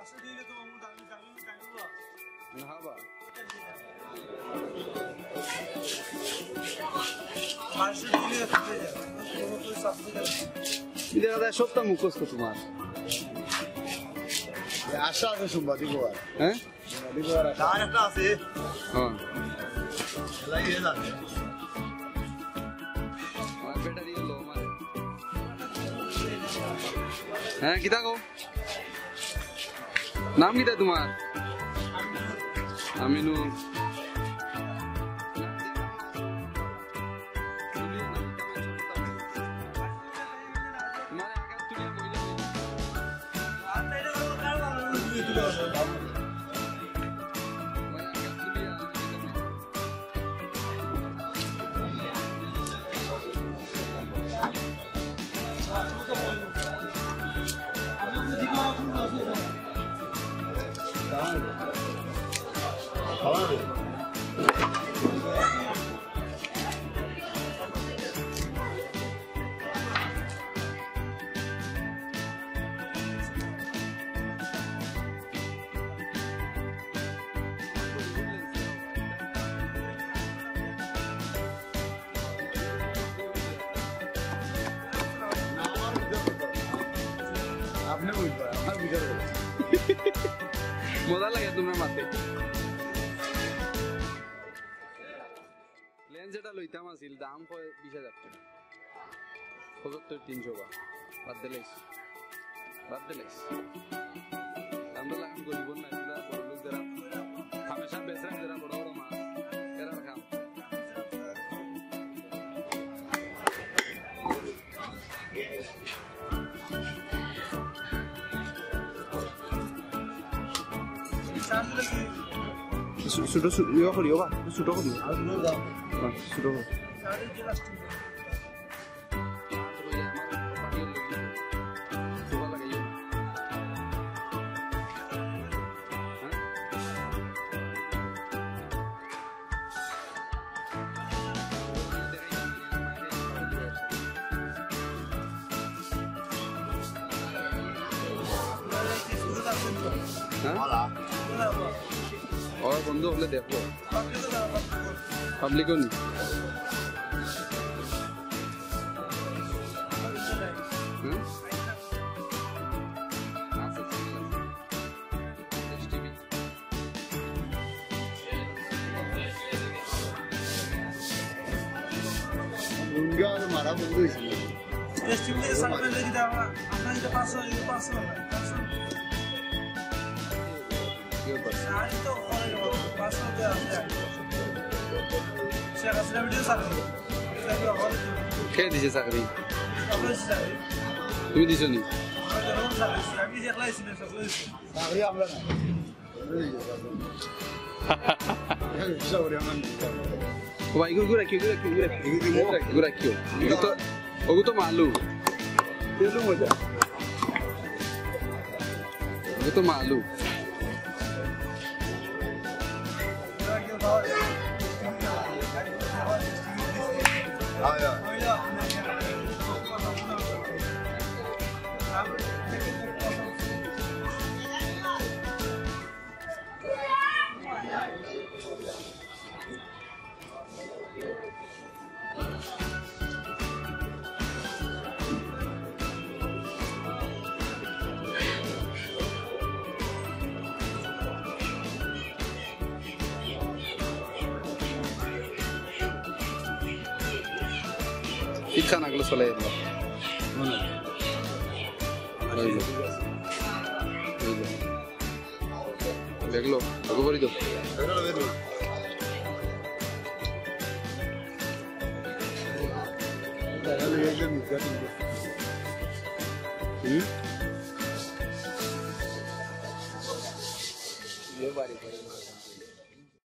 Nahaba. इधर आता है शोभता मुकोस को तुम्हारा आशा है सुंबादी को हैं सुंबादी को दान है से हाँ लगी है ना हमारे बेटा दियो लो हमारे हैं कितना को नाम कितना तुम्हारा अमीनू आपने बोल पाया हमारा बिगड़ गया मजा लगे तुम्हें माते लेंस এটা লইতাম আছিল দাম কয় 20000 টাকা 7300 বাদ দিলাইস আমরা লাগাম গরিব না এগুলা বড় লোক যারা হামেশা বেচেন যারা বড় বড় মাছ এরা খাম sudah iya kok dia pak sudah kok dia sudah kok और बंदो हले देखो पब्लिक नहीं मुंगा और मारा मुंगो इसमें एस्टिमेट सामने लेके जावा अपना इधर पास हो आज तो पास हो गया शेयर असला वीडियो साकरी क्या दीजिए साकरी अपने साकरी तुम दीजिए नहीं अभी देखला इसमें सब साकरी आमला ना साकरी आमला भाई गुरु रखियो तो मालू ये तो मजा वो तो मालू आया Ikan aglo soleh itu. mana Beglo, aku beri tu. Aglo betul aglo betul Ye bari.